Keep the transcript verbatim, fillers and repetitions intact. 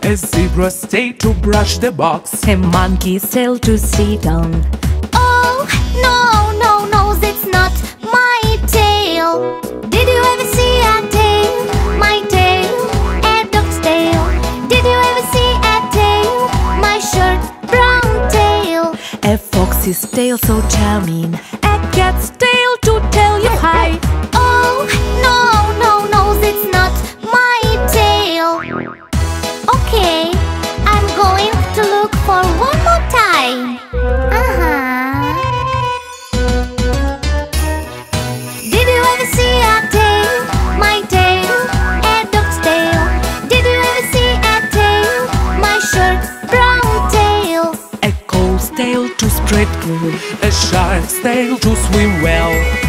A zebra's tail to brush the box. A monkey's tail to sit on. Oh, no, no, no, that's not my tail. Did you ever see a tail? My tail, a dog's tail. Did you ever see a tail? My short brown tail. A fox's tail so charming. A cat's tail to tell you hi. Oh, no, no, no, that's not my tail. Okay, I'm going to look for one more time. Uh-huh. Did you ever see a tail? My tail, a dog's tail. Did you ever see a tail? My short brown tail. A coal's tail to spread cool. A shark's tail to swim well.